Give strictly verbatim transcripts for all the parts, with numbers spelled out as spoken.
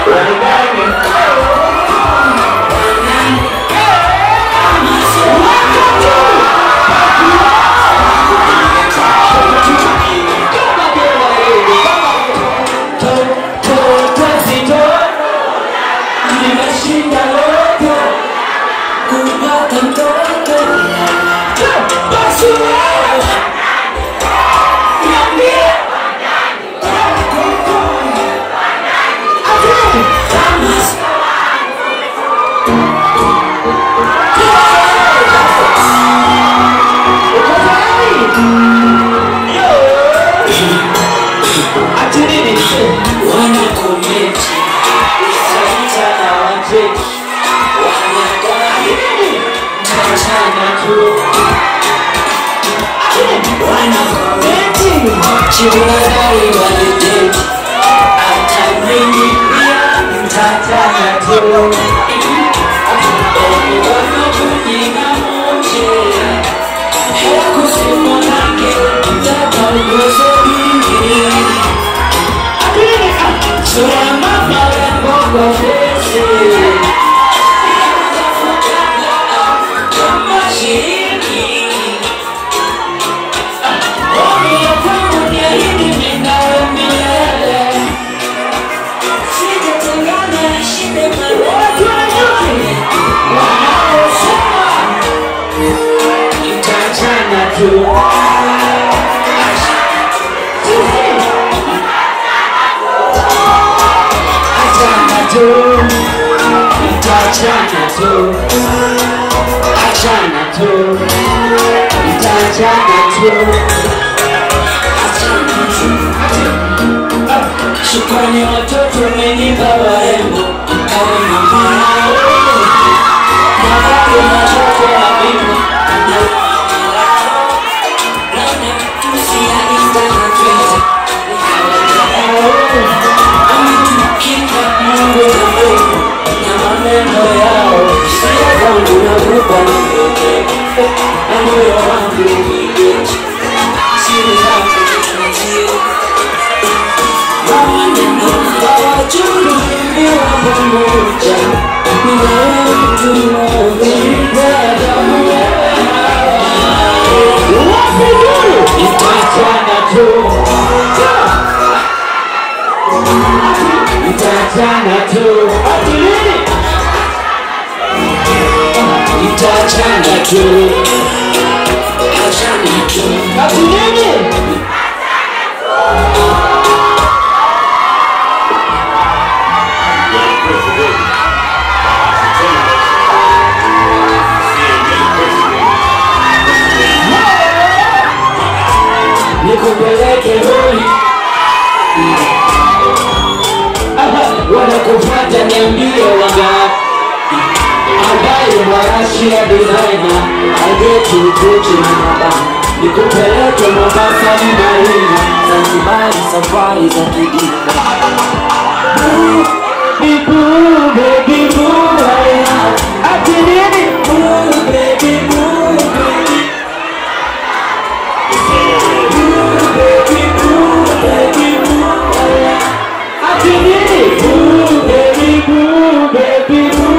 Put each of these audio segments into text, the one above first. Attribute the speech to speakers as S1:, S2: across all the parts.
S1: Shukrani watoto umenipa warembo kama mama yao. Mabado watoto wa bimbo na wamalao. Naona tusi ya Insta na Twitter. Ametukinga Mungu na Mungu na maneno yao. Sio kwangu na kupa mwenye na moyo wangu mwingi. Siri zangu nitunzie. Chulu mbiwa pamoja Mwewe mtu mwenye Damu Itachana tu Itachana tu Itachana tu Itachana tu Ati nini? Nikupeleke hoi wanakufata niambie wangapi ambaye warashi ya designer ageti utuchi na mabana nikupeleke Mombasa ni Marina Zanzibari safari za kidika baby boo baby boo ati nini boo baby boo baby baby boo baby boo ati nini boo baby boo baby boo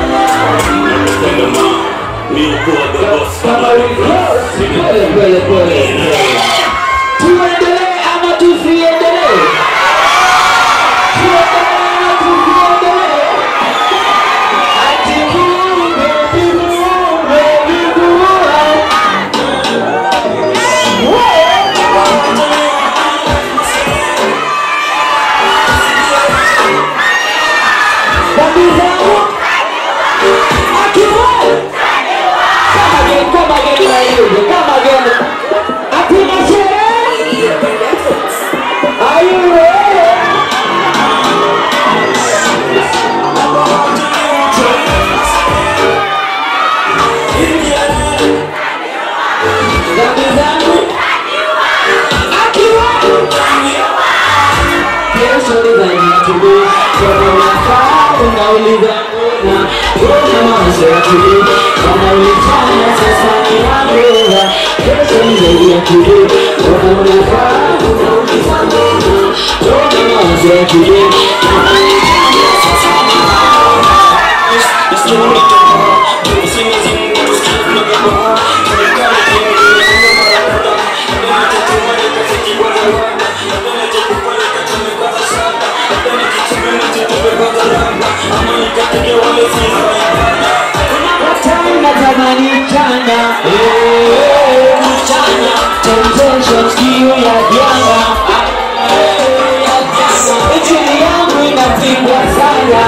S1: Pole pole tuendelee ama tusiendelee? Tuendelee ama tusiendelee? Ati boo baby boo baby boo Babi zangu Akiwa Come again, come again na hiyo Come again Ati mashere Are you ready? Babi zangu Akiwa Kesho ni zani tubu Kwa unafaa unauliza na Kuna mawazo ya tubu Wanaulitana sasa ni amreza Kesho ni zaidi ya tubu Kuna unafaa unauliza na Kuna mawazo ya tubu Wanaulitana sasa kama ni mchana. Eh, mchana temptation kiu ya jana. Injili yangu inapigwa sana.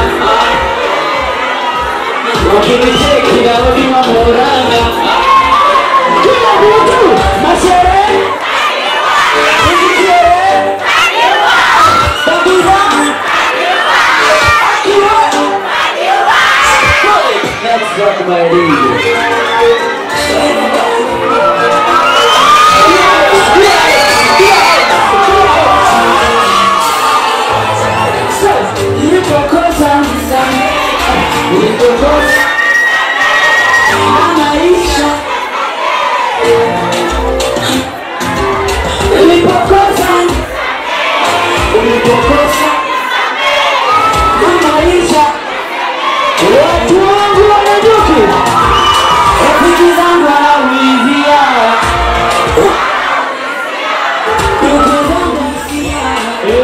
S1: Ukinicheki na udima morana. Kila mtu mashere Ukinicheki Tabiza Let's rock my league. Nilipokosa Nilipokosa Maisha Nilipokosa Nilipokosa Maisha watu wangu wanajuki rafiki zangu wanawizia ndugu zangu wisia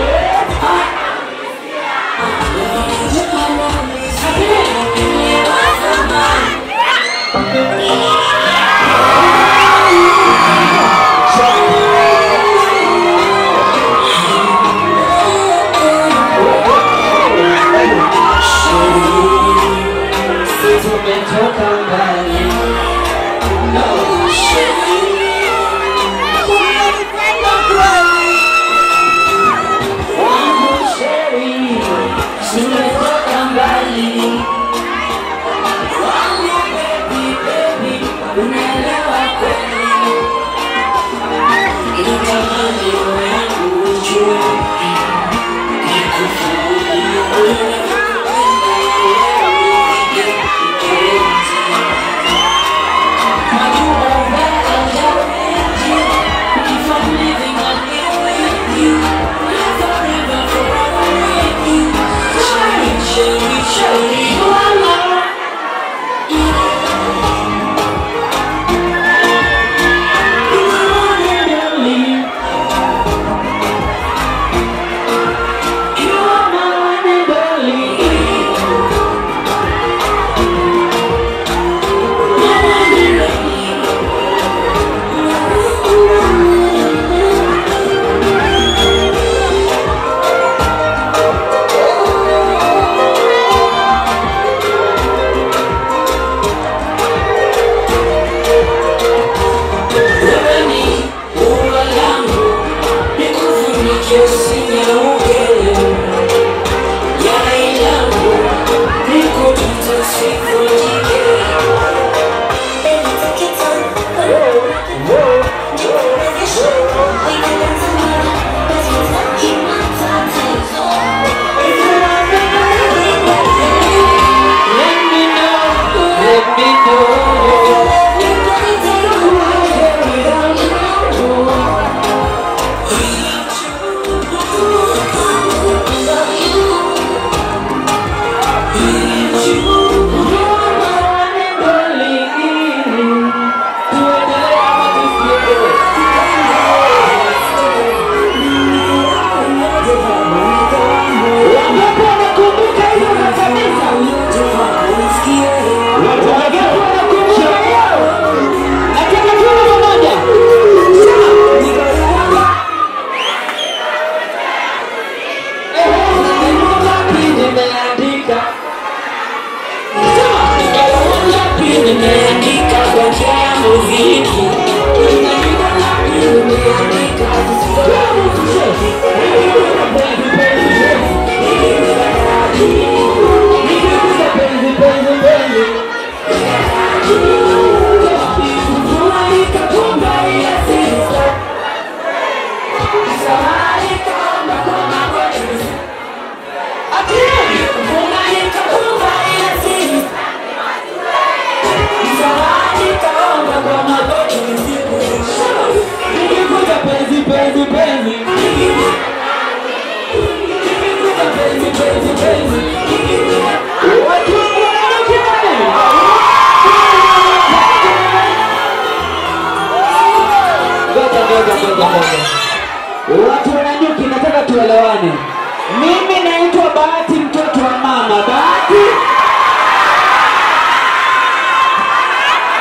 S1: tumetoka mbali. Wangu sheri, tumetoka mbali. Wangu baby, baby, unaelewa kweli. Nitamani wangu ujue, nikufungulie.
S2: Watu wananyuki, nataka tuelewane. Mimi naitwa Bahati, mtoto wa mama Bahati.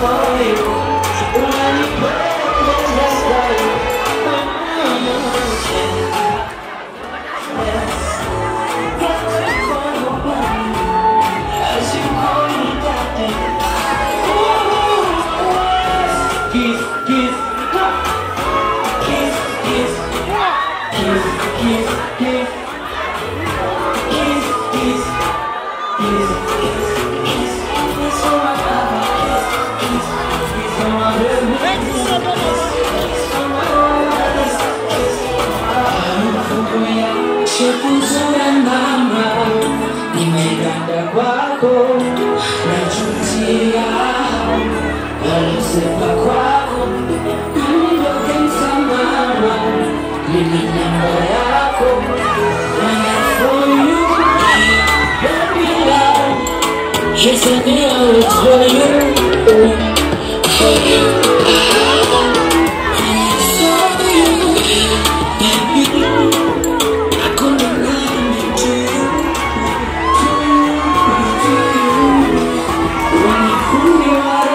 S1: moyo unanipenda sana. Kiss, kiss, kiss, kiss, kiss, kiss, kiss, kiss, kiss, kiss, kiss, kiss for my lover, kiss, kiss, kiss for my baby, kiss for my lover, kiss for my lover. Shukuzura mama, nimeganda kwako, najutia walisema kwako, niondoke msamama, mimi namba yako, and for you, baby love, yes I know it's for you, for you, and for you, baby, I couldn't lie to you, to you, to you, when you put me right.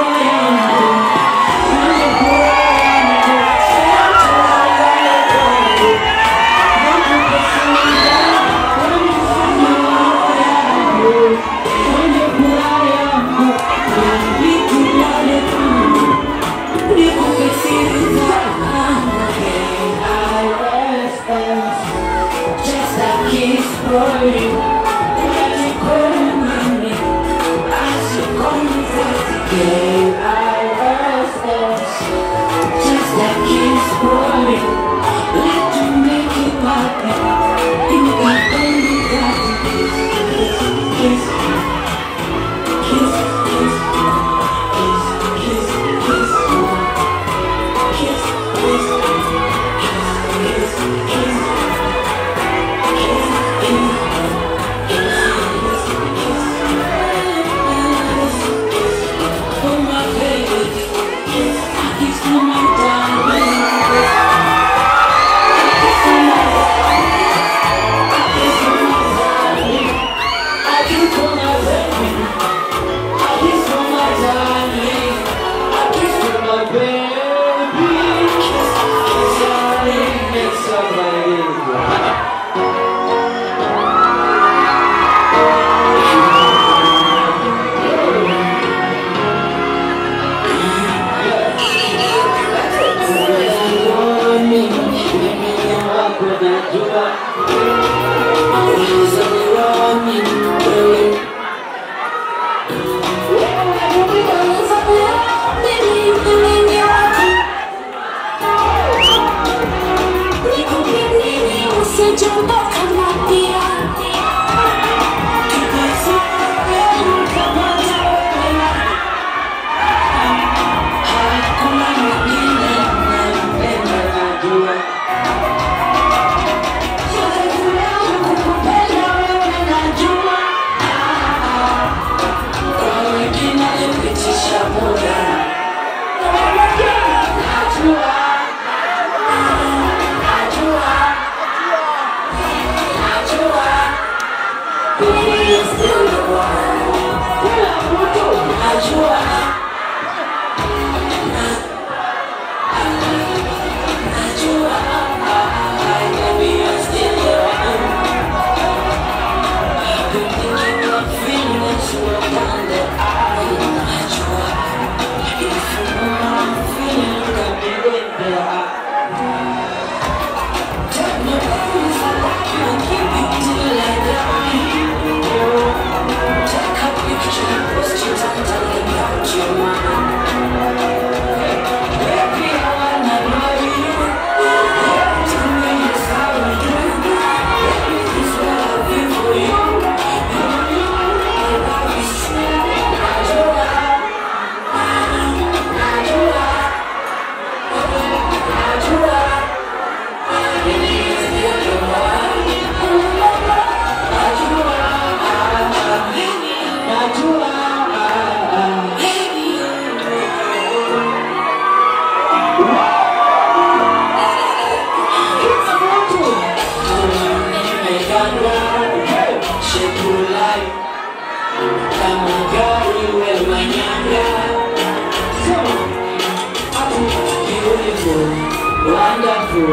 S2: beautiful.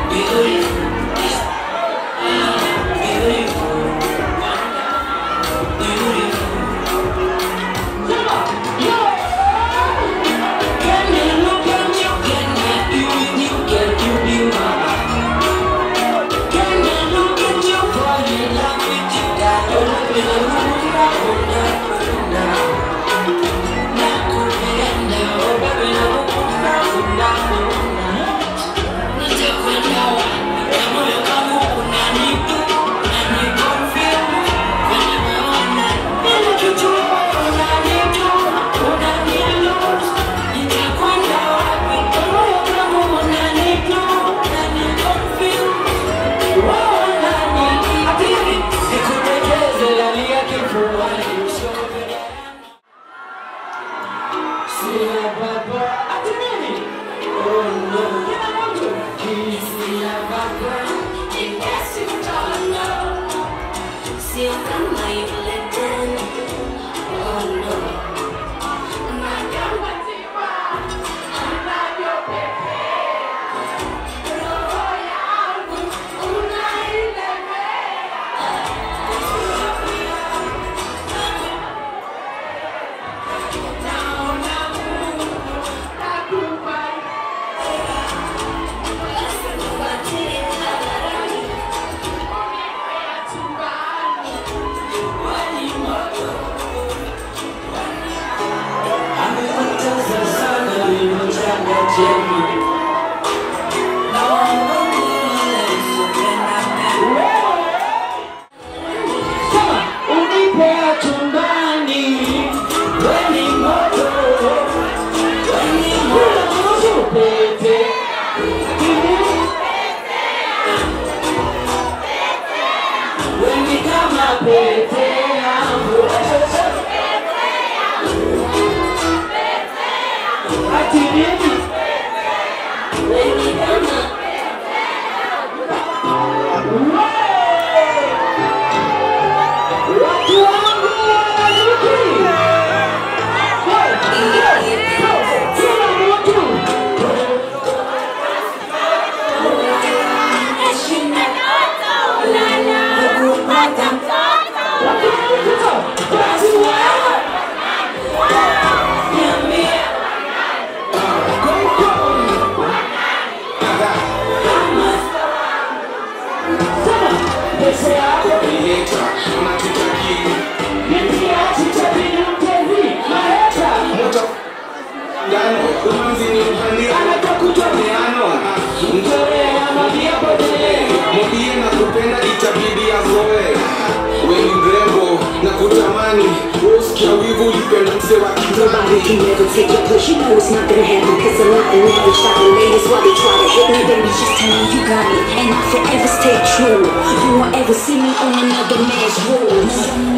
S3: Nobody can never take your place. You know it's not gonna happen, cause I'm not the average. Stop the latest while they try to hit me. Baby, just tell me you got me, and I forever stay true. You won't ever see me on another man's rules.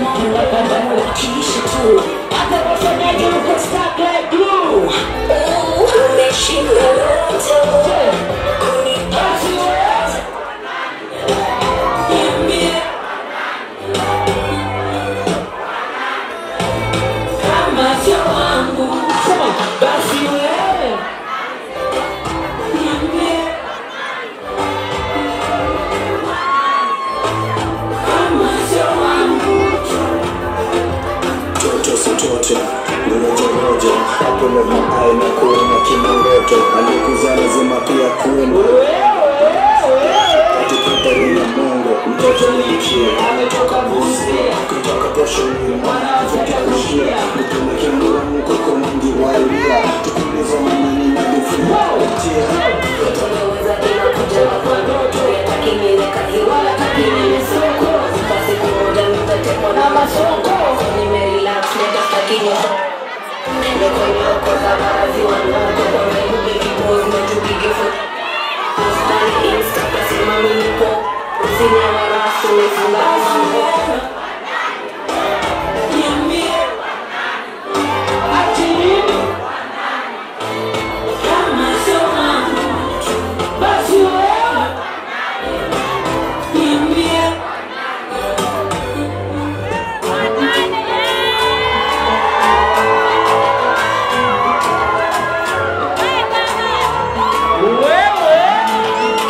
S3: Keisha too. I never said that you could stop like glue. Ooh, that shit love too. Hapo ndo maai na kuona kimongoto. Alikuza lazima pia kuenda atikutari na mongo. Mtoto nikia ametoka Busia, kutoka posho ni mwana afuta kushia. Mutuna kembura muko komundi wailia. Tukulizo manani na dufuwa utia. Mtoto naweza ina kujama kwa ndoto. Yata kimile kahiwala kakimile soko. Zipasi kumoja mtatepo na masoko. Ni me relax neta stakinyo. Nende kwenye okoza barazi wanoko. Kwa mehubi kipozi mejuki gifu. Ustani insta pesi maminiko. Usinya warasu mefunga mambo. Niambie ati nini? Kama sio wangu basi wewe niambie. Wewe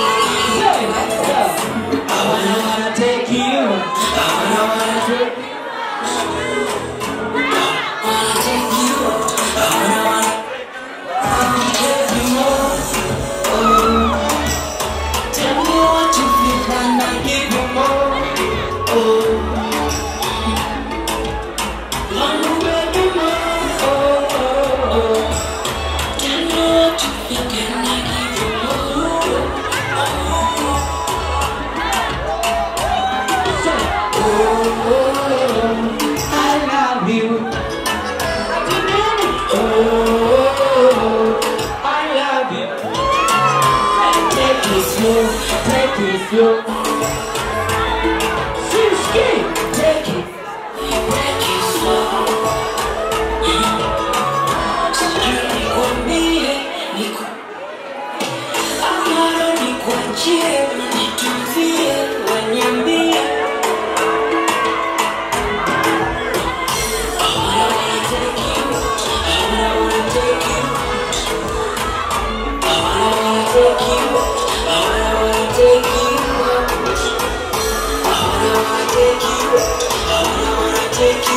S1: slow, take it slow. Siski, take it, take it slow. Sijui nikwambie, niku amaro nikuachie, nitunzie, waniambie. Take you